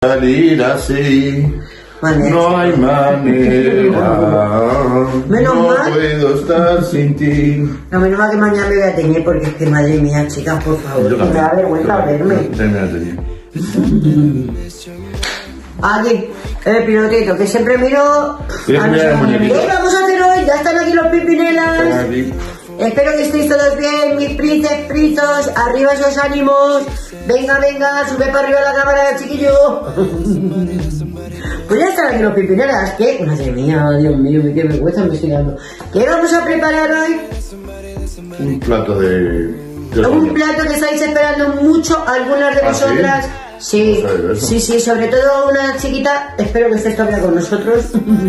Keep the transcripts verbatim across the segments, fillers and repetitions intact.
Salir así. Manera. No hay manera. Menos no mal. puedo estar sin ti. No, menos mal que mañana me voy a teñir porque es que madre mía, chicas, por favor, que me da vergüenza verme. Aquí, el pilotito, que siempre miro. ¿Qué vamos a hacer hoy? Ya están aquí los pipinelas. Espero que estéis todos bien, mis princes fritos. Arriba esos ánimos. Venga, venga, sube para arriba la cámara, chiquillo. Pues ya están aquí los pipinelas. ¿Qué? Madre mía, Dios mío, qué vergüenza me estoy dando. ¿Qué vamos a preparar hoy? Un plato de... de Un plato que estáis esperando mucho, algunas de ¿Ah, vosotras. Sí, sí, sí, sobre todo una chiquita, espero que estés todavía con nosotros,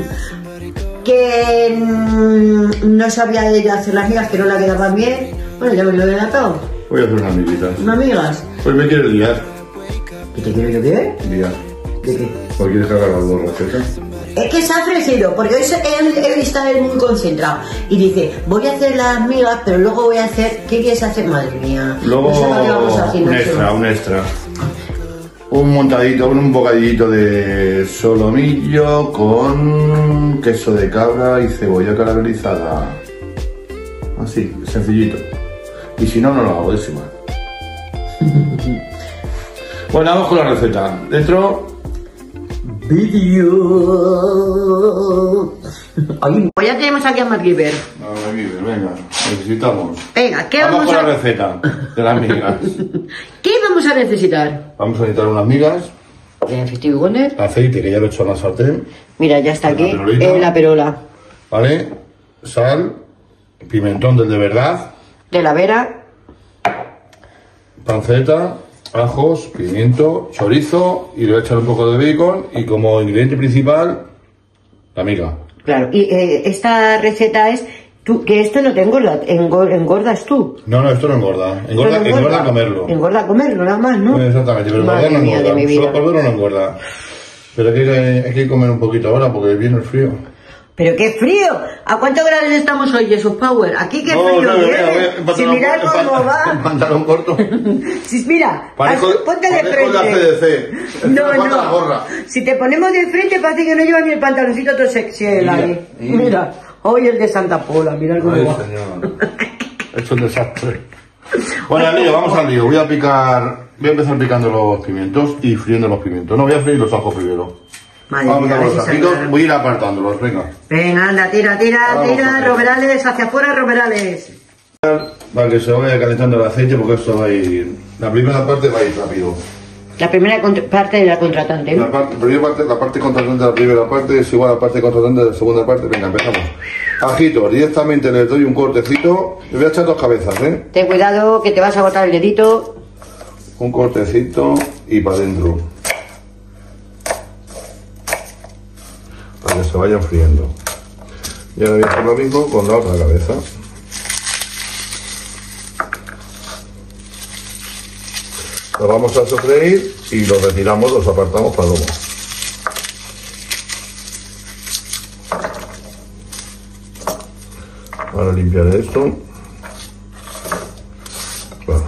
que mmm, no sabía ella hacer las migas, que no la quedaban bien. Bueno, ya me lo he delatado. Voy a hacer unas amiguitas. ¿Unas migas? Pues me quieres liar. ¿Qué te quiero yo qué? Liar. ¿De qué? ¿Por quieres cargar las dos recetas? Es que se ha ofrecido, porque hoy se- él, él está él muy concentrado y dice, voy a hacer las migas, pero luego voy a hacer, ¿qué quieres hacer? Madre mía. Luego, No sé lo que vamos a hacer, un no sé. extra, un extra. Un montadito, un bocadillito de solomillo con queso de cabra y cebolla caramelizada. Así, sencillito. Y si no, no lo hago, es igual. Bueno, vamos con la receta. Dentro... Vídeo. Ay, pues ya tenemos aquí a MacGyver. A ver, venga, necesitamos. Venga, ¿qué Vamos vamos con a la receta de las migas. ¿Qué vamos a necesitar? Vamos a necesitar unas migas, De Festive Wonder. aceite que ya lo he hecho en la sartén, Mira, ya está La aquí perolita. eh, la perola ¿vale? Sal, pimentón del de verdad, de la Vera. panceta, ajos, pimiento, chorizo y le voy a echar un poco de bacon y como ingrediente principal, la miga. Claro, y eh, esta receta es tú, que esto no te engorda, engor- engordas tú. No, no, esto no engorda. Engorda, Esto no engorda comerlo. Engorda comerlo, nada más, ¿no? Exactamente, pero Madre engorda no mía de mi engorda. vida. Solo por verlo no engorda. Pero hay que, hay que comer un poquito ahora porque viene el frío. Pero qué frío. ¿A cuántos grados estamos hoy, Jesus Power? Aquí qué No, frío no, viene. mira, voy a- Si mirad en cómo pantalón- va. en pantalón corto. Si, mira, Parejo, haz- ponte de parejo la C frente. D C. No, Me falta la no. gorra. Si te ponemos de frente parece que no lleva ni el pantaloncito todo sexy el Mira, ahí. mira. Mira, hoy el de Santa Pola, mira cómo Ay, va. señor. Es un desastre. Bueno, al lío, vamos al lío. Voy a picar, voy a empezar picando los pimientos y friendo los pimientos. No, voy a freír los ajos primero. Madre Vamos mía, a a ver los si ajitos, saldrá. voy a ir apartándolos, venga. Venga, anda, tira, tira, Vamos, tira, vamos. Roberales, hacia afuera, Roberales. Para que se vaya calentando el aceite porque esto va a ir... La primera parte va a ir rápido. La primera cont- parte de la contratante, La, ¿no? parte, la primera parte, la parte contratante de la primera parte es igual a la parte contratante de la segunda parte. Venga, empezamos. Ajitos, directamente les doy un cortecito. Le voy a echar dos cabezas, ¿eh? Ten cuidado que te vas a botar el dedito. Un cortecito y para adentro. Para que se vayan friendo. Y ahora voy a hacer lo mismo con la otra cabeza. Lo vamos a sofreír y lo retiramos, los apartamos para luego. Ahora limpiaré esto. Bueno.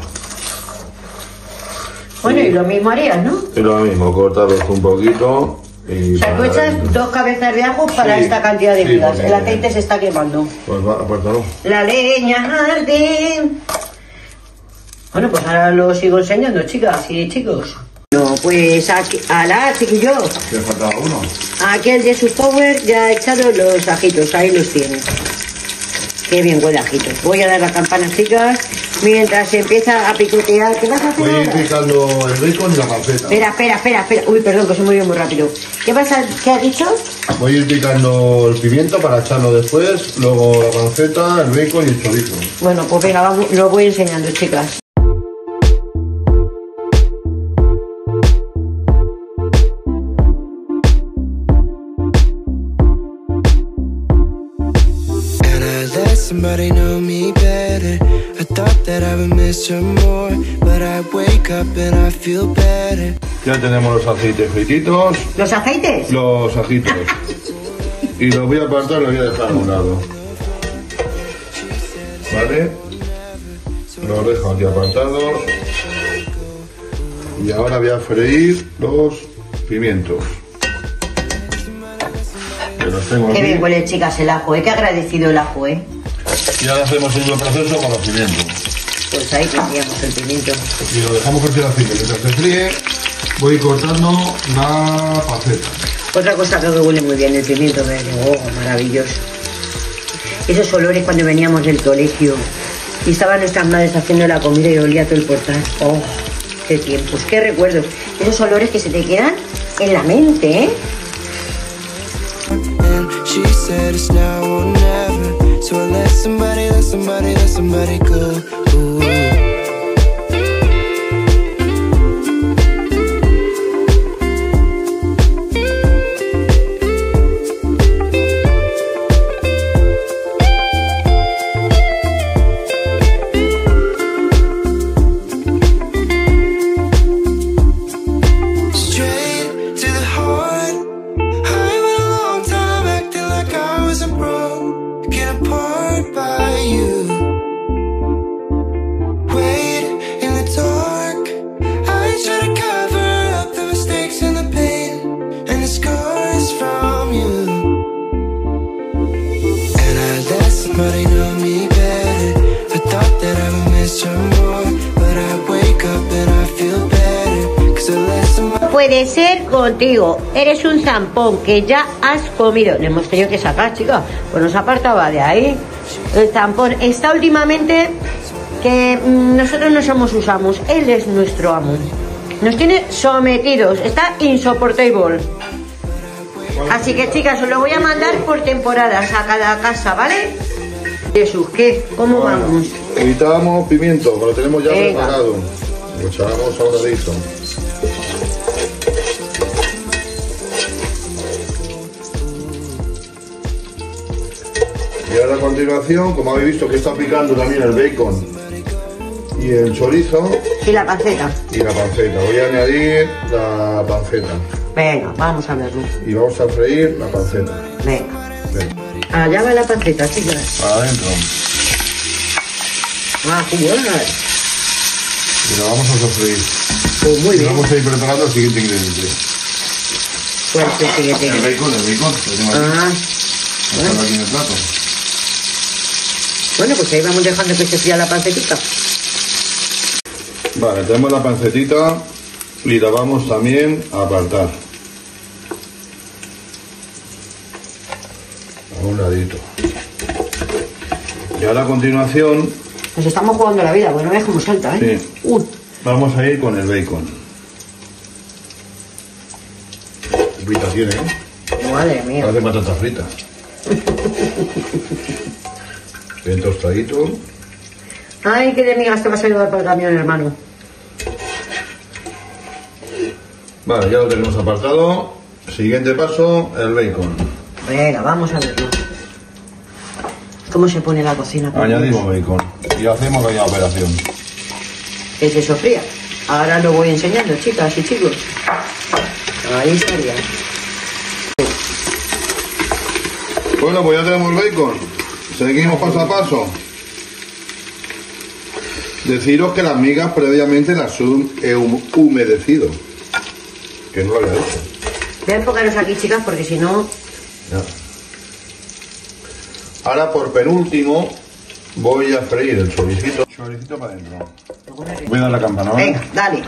Bueno, y lo mismo harías, ¿no? Y lo mismo, cortarlos un poquito y... O sea, tú para- echas dos cabezas de ajo para Sí, esta cantidad de sí, migas. porque- El aceite se está quemando. Pues va, apártalo. La leña arde. Bueno, pues ahora lo sigo enseñando, chicas y chicos. No, pues aquí, ala, chiquillo. ¿Te faltaba uno? Aquí el Jesus Power ya ha echado los ajitos, ahí los tiene. Qué bien huele a ajitos. Voy a dar las campanas, chicas, mientras se empieza a picotear. ¿Qué vas a hacer Voy a ir ahora? picando el bacon y la panceta. Espera, espera, espera, espera. Uy, perdón, que se me ha ido muy rápido. ¿Qué vas a, qué has dicho? Voy a ir picando el pimiento para echarlo después, luego la panceta, el bacon y el chorizo. Bueno, pues venga, vamos, lo voy enseñando, chicas. And I let somebody know me better. I thought that I would miss her more, but I wake up and I feel better. Ya tenemos los aceites frititos, ¿Los aceites? los ajitos. Y los voy a apartar y los voy a dejar a un lado. ¿Vale? Los dejo aquí apartados. Y ahora voy a freír los pimientos. Que los tengo Qué aquí. bien huele, chicas, el ajo, ¿eh? Qué agradecido el ajo, ¿eh? Y ahora hacemos el mismo proceso con los pimientos. Pues ahí tendríamos el pimiento. Y lo dejamos que se mientras se fríe, voy cortando la panceta. Otra cosa que huele muy bien, el pimiento verde. Oh, maravilloso. Esos olores cuando veníamos del colegio y estaban nuestras madres haciendo la comida y olía todo el portal. Oh, qué tiempos, qué recuerdos. Esos olores que se te quedan en la mente, ¿eh? She said it's now or never. So I let somebody, let somebody, let somebody go. Ooh. Puede ser contigo, eres un zampón que ya has comido. Le hemos tenido que sacar, chicos, pues nos apartaba de ahí. El zampón está últimamente que mmm, nosotros no somos usamos, él es nuestro amo. Nos tiene sometidos, está insoportable. Así que, chicas, os lo voy a mandar por temporadas a cada casa, ¿vale? Jesús, ¿qué? ¿Cómo bueno, vamos? Quitamos pimiento, que lo tenemos ya Venga. preparado. Lo echamos ahora de eso. Y ahora a continuación, como habéis visto que está picando también el bacon y el chorizo. Y la panceta. Y la panceta. Voy a añadir la panceta. Venga, vamos a verlo. Y vamos a freír la panceta. Venga. Venga. Allá va la panceta, chicas. Adentro. Ah, jugar. Y la vamos a sofreír. Pues muy y bien. vamos a ir preparando el siguiente ingrediente. ¿Cuál es el siguiente? El bacon, el bacon. Lo tengo aquí. Ah, Bueno. Aquí en el plato. bueno, pues ahí vamos dejando que se fría la pancetita. Vale, tenemos la pancetita y la vamos también a apartar. A un ladito. Y ahora a continuación, Nos estamos jugando la vida, bueno, ves cómo salta, ¿eh? sí, Uy, vamos a ir con el bacon. Frita tiene, ¿eh? madre mía. Parece patatas fritas. Bien tostadito. Ay, qué de migas te vas a llevar para el camión, hermano. Vale, ya lo tenemos apartado. Siguiente paso, el bacon. Venga, vamos a verlo. ¿Cómo se pone la cocina? Añadimos bacon y hacemos la operación. Que se sofría. Ahora lo voy enseñando, chicas y chicos. Ahí estaría. Bueno, pues ya tenemos el bacon. Seguimos paso a paso. Deciros que las migas previamente las he humedecido. Que no lo había hecho. Voy a enfocaros aquí, chicas, porque si no... Ya. Ahora por penúltimo voy a freír el choricito. Choricito para adentro. Voy a dar la campana, ¿vale? Venga, dale.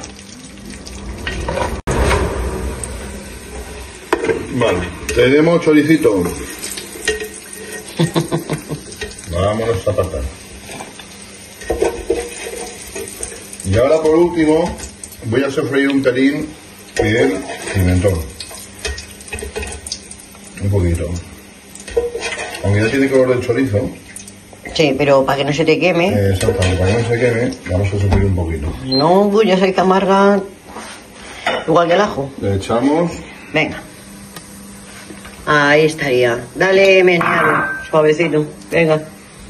Vale, tenemos choricito. Vámonos a apartar. Y ahora por último voy a sofreír un pelín el pimentón. Un poquito. Aunque ya tiene color el chorizo. Sí, pero para que no se te queme. Eh, exactamente, para que no se queme, vamos a sofreír un poquito. No, pues ya sabéis que amarga igual que el ajo. Le echamos. Venga. Ahí estaría. Dale, meneado, suavecito. Venga.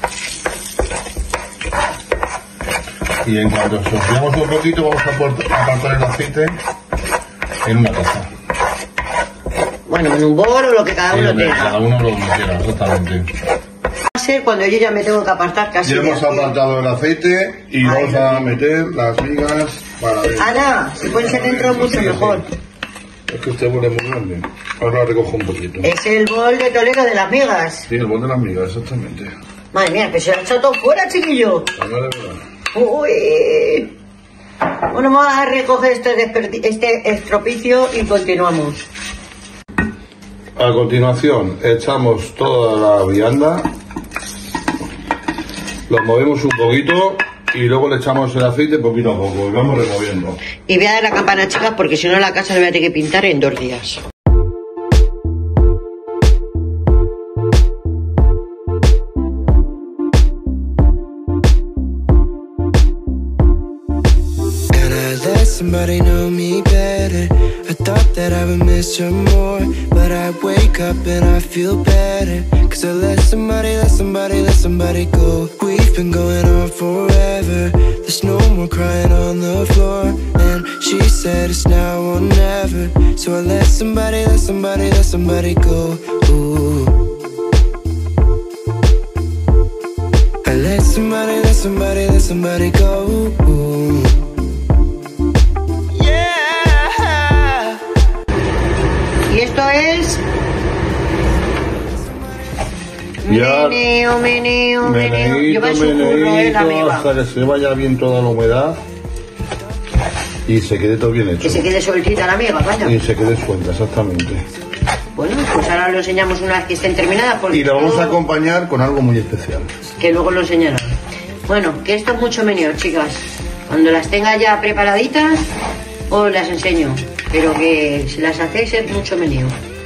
Y en cuanto sofriamos un poquito, vamos a apartar el aceite en una taza. Bueno, en un bol o lo que cada uno Sí, tenga. cada uno lo que quiera, exactamente. Va a ser cuando yo ya me tengo que apartar casi. Ya de hemos aquí. apartado el aceite y Ahí vamos lo a tengo. meter las migas para adentro. Ana, si puede ser dentro mucho mejor. que este bol es muy grande. Ahora recojo un poquito. Es el bol de Toledo de las migas. Sí, el bol de las migas, exactamente. Madre mía, que se lo ha echado todo fuera, chiquillo. Uy. Bueno, vamos a recoger este, este estropicio y continuamos. A continuación, echamos toda la vianda, lo movemos un poquito y luego le echamos el aceite poquito a poco y vamos removiendo. Y voy a dar la campana, chicas, porque si no la casa la voy a tener que pintar en dos días. Somebody know me better. I thought that I would miss her more, but I wake up and I feel better. Cause I let somebody, let somebody, let somebody go. We've been going on forever. There's no more crying on the floor. And she said it's now or never. So I let somebody, let somebody, let somebody go. Ooh. I let somebody, let somebody, let somebody go. Ooh. Y esto es... Ya, meneo, meneo, meneo. Lleva su curro, eh, la amiga. Hasta que se vaya bien toda la humedad y se quede todo bien hecho. Que se quede sueltita la amiga, vaya. Y se quede suelta, exactamente. Bueno, pues ahora lo enseñamos una vez que estén terminadas. Porque Y lo vamos todo... a acompañar con algo muy especial. Que luego lo enseñarán. Bueno, que esto es mucho meneo, chicas. Cuando las tenga ya preparaditas, os las enseño. Pero que si las hacéis es mucho meneo.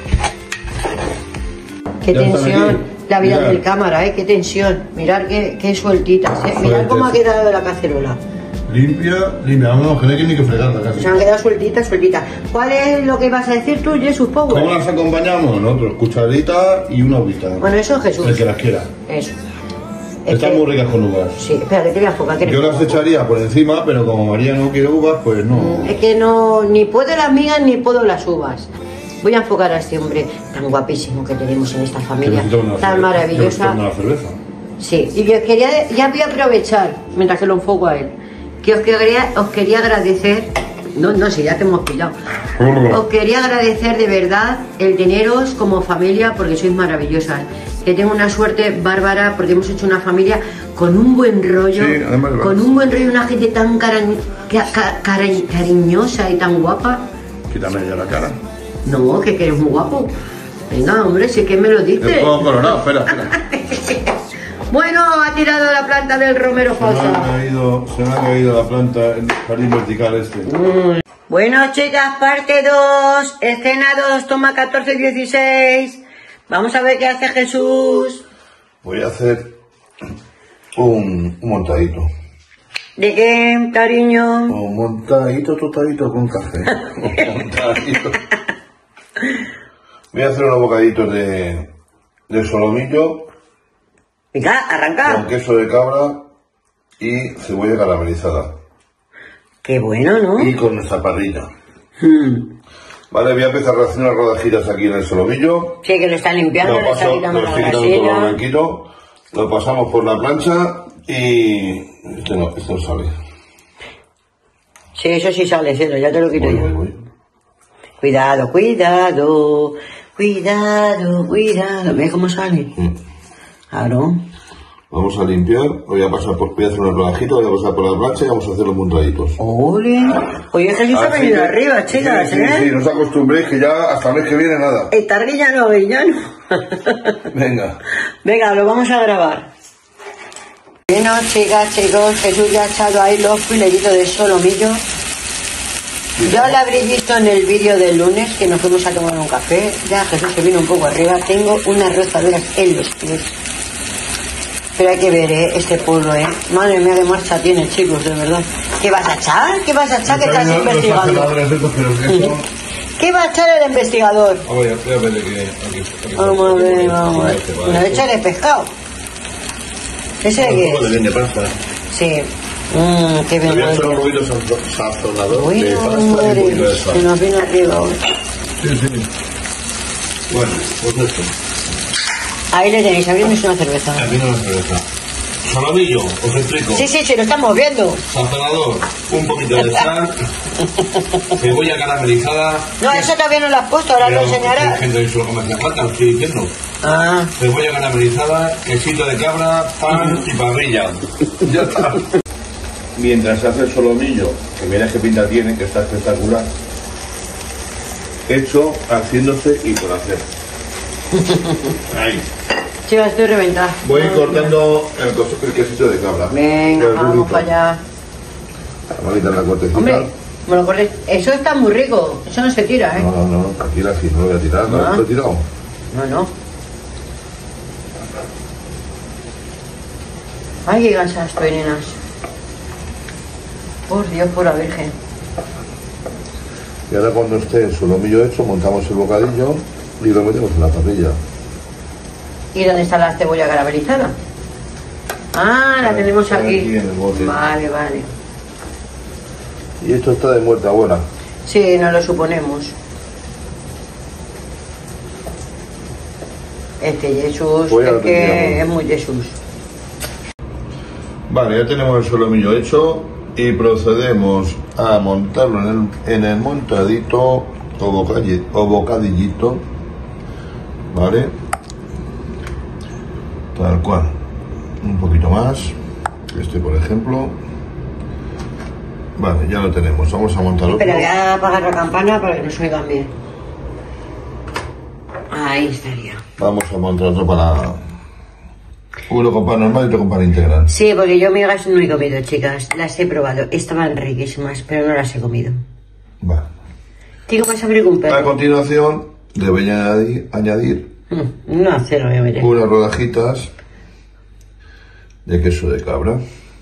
Qué Ya tensión la vida Mirad. del cámara, ¿eh? Qué tensión. Mirad qué, qué sueltitas, ¿eh? Mirad Sueltes. cómo ha quedado la cacerola. Limpia, limpia, vamos, que no hay que ni que fregarla casi. Se han quedado sueltitas, sueltitas. ¿Cuál es lo que vas a decir tú, Jesús Power? ¿Cómo las acompañamos? Nosotros, cucharita y una uvita. Bueno, eso Jesús. El que las quiera. Eso. Es Están que- muy ricas con uvas. Sí, espérate, que voy a enfocar. que Yo las echaría por encima, pero como María no quiere uvas, pues no. Es que no, ni puedo las migas ni puedo las uvas. Voy a enfocar a este hombre tan guapísimo que tenemos en esta Que familia, necesita una tan cerveza. Que maravillosa. necesita una cerveza. Sí, y yo quería, ya voy a aprovechar, mientras que lo enfoco a él, que os quería, os quería agradecer, no, no sé, ya te hemos pillado, os quería agradecer de verdad el teneros como familia porque sois maravillosas, que tengo una suerte bárbara porque hemos hecho una familia con un buen rollo, Sí, además, con un buen rollo, una gente tan cara, ca- ca- cari- cariñosa y tan guapa. Quítame ya la cara. No, que, que eres muy guapo. Venga, hombre, si es que me lo El dices. todo colorado, espera, espera. Bueno, ha tirado la planta del romero Se me ha falsa. caído, se me ha caído la planta en el jardín vertical este. Bueno, chicas, parte dos, escena dos, toma catorce dieciséis. Vamos a ver qué hace Jesús. Voy a hacer un, un montadito. ¿De qué, cariño? Un montadito tostadito con café. Un montadito. Voy a hacer unos bocaditos de, de solomillo Venga, con arranca. queso de cabra y cebolla caramelizada. Qué bueno, ¿no? Y con nuestra parrilla. Hmm. Vale, voy a empezar a hacer unas rodajitas aquí en el solomillo. Sí, que lo está limpiando, Lo le está paso, quitando lo la estoy quitando todo lo grasilla. blanquito. Lo pasamos por la plancha y... Este no, este no sale. Sí, eso sí sale, cielo, ya te lo quito Voy, yo. voy, voy. Cuidado, cuidado, cuidado, cuidado. ¿Ves cómo sale? Mm. Claro. Vamos a limpiar, voy a pasar por, voy a hacer una rodajita, voy a pasar por la plancha y vamos a hacer los montaditos. Ole. Oye, Jesús ha Así venido que- arriba, chicas, sí, sí, ¿eh? sí, no os acostumbréis que ya hasta el mes que viene nada. Está guillano, guillano. Venga. Venga, lo vamos a grabar. Bueno, chicas, chicos, Jesús ya ha echado ahí los filetitos de solomillo. Ya lo habréis visto en el vídeo del lunes que nos fuimos a tomar un café. Ya Jesús se vino un poco arriba. Tengo unas rozaduras en los pies. Pero hay que ver, ¿eh? Este pueblo, ¿eh? Madre mía, qué marcha tiene, chicos, de verdad. ¿Qué vas a echar? ¿Qué vas a echar? ¿Qué estás investigando? ¿Qué va a echar el investigador? Voy a, voy a verle que aquí, aquí Vamos a ver, vamos a ver. Vale, Una leche de pescado. ¿Ese de qué Un poco de es? bien de pasta. Sí. Mmm, qué Le voy a bien. echar un poquito de sazonador de Bueno, pasta y un poquito de madre, sal. se nos viene arriba ahora. Sí, sí. Bueno, pues esto. Ahí le tenéis, abriéndose una cerveza. Aquí no la cerveza. solomillo, os explico. Sí, sí, sí, lo estamos viendo. Sazonador, un poquito de sal, cebolla caramelizada. No, eso todavía no lo has puesto, ahora lo enseñarás. Gente solo come hace falta, lo estoy diciendo. Ah. Cebolla caramelizada, quesito de cabra, pan y parrilla. Ya está. Mientras hace el solomillo, que mira qué pinta tiene, que está espectacular. Hecho, haciéndose y por hacer. Ahí. Sí, estoy reventada. Voy no, cortando el, el quesito de cabra. Venga, vamos para allá. Vamos a quitar la cortecita. Hombre, me lo corté. Eso está muy rico. Eso no se tira, ¿eh? No, no, no. Aquí la sí, no lo voy a tirar. ¿No lo he tirado? No, no. Ay, qué cansada estoy, nenas. Por Dios, por la Virgen. Y ahora cuando esté el solomillo hecho, montamos el bocadillo y lo metemos en la parrilla. ¿Y dónde está la cebolla caramelizada? Ah, la tenemos aquí. aquí en el bote. Vale, vale. Y esto está de muerta buena. Sí, nos lo suponemos. Este Jesús, pues es que es muy Jesús. Vale, ya tenemos el solomillo hecho y procedemos a montarlo en el, en el montadito o, bocalle, o bocadillito, ¿vale? Tal cual. Un poquito más, este por ejemplo. Vale, ya lo tenemos, vamos a montarlo. Pero voy a apagar la campana para que nos oigan bien. Ahí estaría. Vamos a montar otro para... Uno con pan normal y otro con pan integral. Sí, porque yo migas no he comido, chicas. Las he probado. Estaban riquísimas, pero no las he comido. Vale. Tengo más hambre que un perro. A continuación, le voy a añadir, añadir mm, no, cero, ya veré. unas rodajitas de queso de cabra.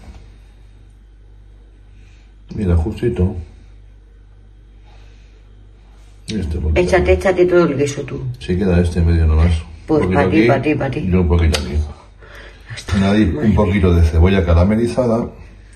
Mira, justito. Este échate, échate todo el queso tú. Si queda este en medio nomás. Pues para ti, para ti, para ti. Y un poquito aquí. Añadir un poquito de cebolla caramelizada.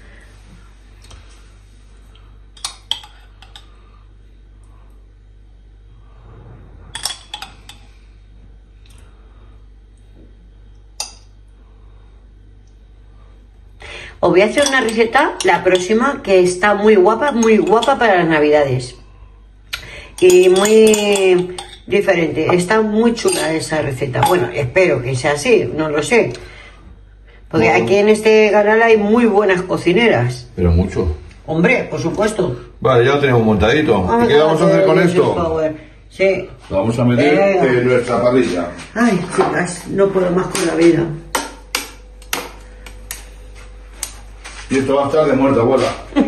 Os voy a hacer una receta, la próxima, que está muy guapa, muy guapa para las navidades. Y muy diferente. Está muy chula esa receta. Bueno, espero que sea así, no lo sé. Porque bueno, aquí en este canal hay muy buenas cocineras. Pero mucho. Hombre, por supuesto. Vale, ya lo tenemos montadito. Vamos ¿Y qué vamos a hacer con esto? Power. Sí. Lo vamos a meter Venga. en nuestra parrilla. Ay, chicas, no puedo más con la vida. Y esto va a estar de muerta, abuela.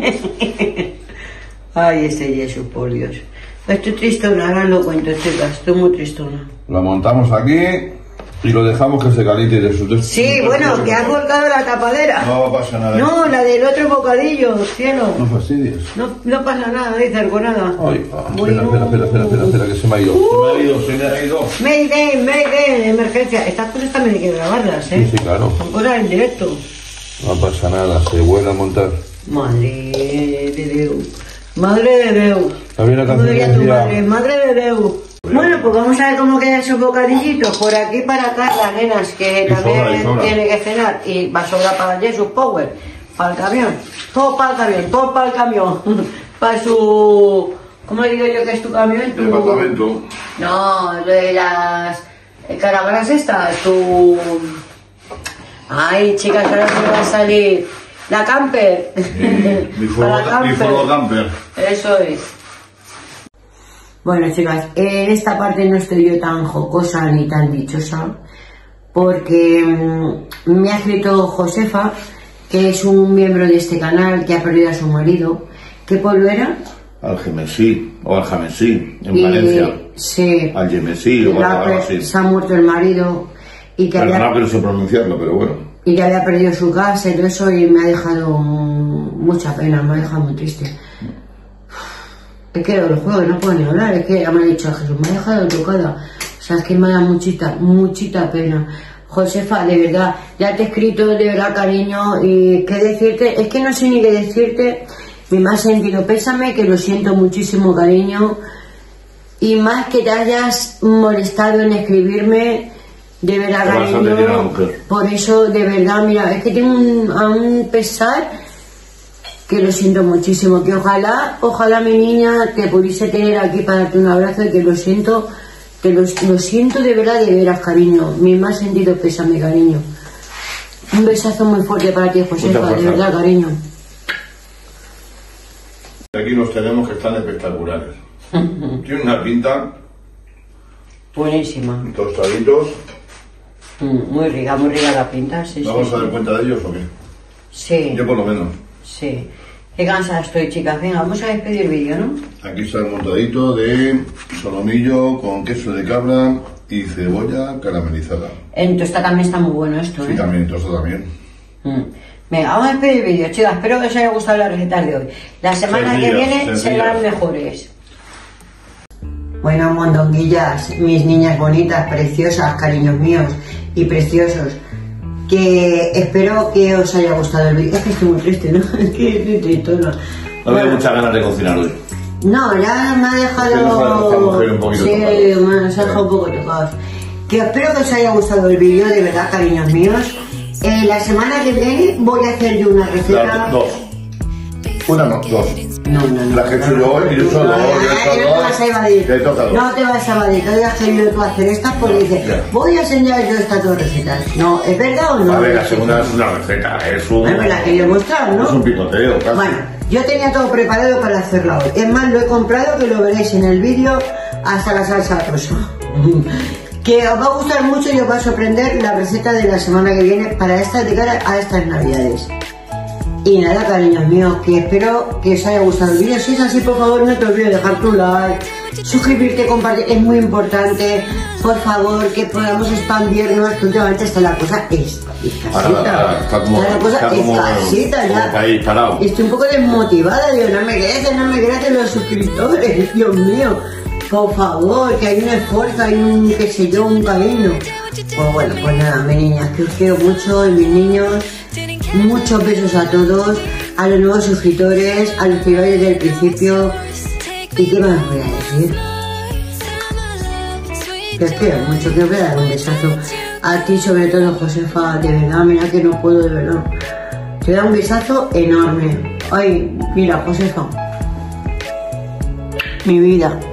Ay, ese Jesús, por Dios. Estoy tristona, ahora lo cuento, chicas. Estoy muy tristona. Lo montamos aquí y lo dejamos que se caliente de sus... Sí, bueno, que has cortado la tapadera. No pasa nada. No, la del otro bocadillo, cielo. No fastidies. No, no pasa nada, dice Arconada. Ay, ah, espera, espera, espera, espera, espera, espera, que se me ha ido. Uh, se me ha ido, se me ha ido. Mayday, Mayday, emergencia. Estas cosas también hay que grabarlas, ¿eh? Sí, sí, claro. Son cosas en directo. No pasa nada, se vuelve a montar. Madre de Dios. Madre de Dios. Madre, madre, madre de Dios. Bueno, pues vamos a ver cómo quedan esos bocadillitos. Por aquí para Carla, nenas, que y también sobra, sobra. tiene que cenar. Y va a sobrar para Jesús Power, para el camión. Todo para el camión, todo para el camión. Para su... ¿Cómo digo yo que es tu camión? Tu... Departamento. No, de las caravanas estas, tu... Ay, chicas, ahora se me va a salir la camper. Eh, mi Ford camper. Eso es. Bueno, chicas, en esta parte no estoy yo tan jocosa ni tan dichosa, porque mmm, me ha escrito Josefa, que es un miembro de este canal que ha perdido a su marido. ¿Qué pueblo era? Algemesí, o Algemesí, en y, Valencia. Sí. Algemesí, o algo así. Se ha muerto el marido. Y que Perdona había, que no sé pronunciarlo, pero bueno. Y que había perdido su casa y todo eso, y me ha dejado mucha pena, me ha dejado muy triste. Es que los juegos no puedo ni hablar, es que ya me ha dicho Jesús, me ha dejado tocada. O sea, es que me da muchita, muchita pena. Josefa, de verdad, ya te he escrito, de verdad, cariño, y qué decirte, es que no sé ni qué decirte, mi más sentido pésame, que lo siento muchísimo, cariño, y más que te hayas molestado en escribirme. De verdad, cariño, por eso, de verdad, mira, es que tengo un, a un pesar que lo siento muchísimo, que ojalá, ojalá mi niña te pudiese tener aquí para darte un abrazo y que lo siento, que lo, lo siento de verdad, de veras, cariño, mi más sentido pésame, cariño. Un besazo muy fuerte para ti, Josefa, de verdad, cariño. Aquí los tenemos que están espectaculares. Tiene una pinta. Buenísima. Tostaditos. Mm, muy rica, muy rica la pinta, sí, ¿Vamos sí, a dar sí. cuenta de ellos o qué? Sí. Yo por lo menos. Sí. Qué cansada estoy, chicas. Venga, vamos a despedir el vídeo, ¿no? Aquí está el montadito de solomillo con queso de cabra y cebolla caramelizada. En tosta también está muy bueno esto, Sí, ¿eh? también, tosto también. Mm. Venga, vamos a despedir el vídeo, chicas. Espero que os haya gustado las recetas de hoy. La semana Sencillas, que viene sencillas. serán mejores. Bueno, mondonguillas, mis niñas bonitas, preciosas, cariños míos y preciosos, que espero que os haya gustado el vídeo. Es que estoy muy triste, ¿no? Es que estoy tristona. No tengo muchas ganas de cocinar hoy. No, ya me ha dejado... Es que nos ha dejado esta mujer un poquito sí, tocados. me nos ha dejado un poco tocados. Que espero que os haya gustado el vídeo, de verdad, cariños míos. Eh, la semana que viene voy a hacer yo una receta... Las dos. Una no, dos. No, no, no. La que he hecho yo hoy, y yo solo, No, yo he hecho no te vas a evadir. Te toca dos. No te vas a evadir, te voy a querido tú hacer estas porque dices, ya. voy a enseñar yo estas dos recetas. No, ¿es verdad o no? A ver, la segunda es una receta, es un... Me la quería mostrar, ¿no? Es un picoteo, casi. Bueno, yo tenía todo preparado para hacerla hoy. Es más, lo he comprado, que lo veréis en el vídeo, hasta la salsa rosa. Que os va a gustar mucho y os va a sorprender la receta de la semana que viene para esta, de cara a estas navidades. Y nada, cariños míos, que espero que os haya gustado el vídeo. Si es así, por favor, no te olvides de dejar tu like, suscribirte, compartir, es muy importante. Por favor, que podamos expandirnos, que últimamente está la cosa escasita. Ahora, ahora, está como- la cosa está como- escasita como ya. país parado. Estoy un poco desmotivada, digo, no me crecen, no me crecen los suscriptores, Dios mío. Por favor, que hay un esfuerzo, hay un, qué sé yo, un camino. Pues bueno, pues nada, mis niñas, que os quiero mucho, y mis niños. Muchos besos a todos, a los nuevos suscriptores, a los que iban desde el principio. ¿Y qué más voy a decir? Que os quiero mucho, que os voy a dar un besazo. A ti sobre todo, Josefa, de verdad, mira que no puedo, de verdad. Te da un besazo enorme. Ay, mira, Josefa. Mi vida.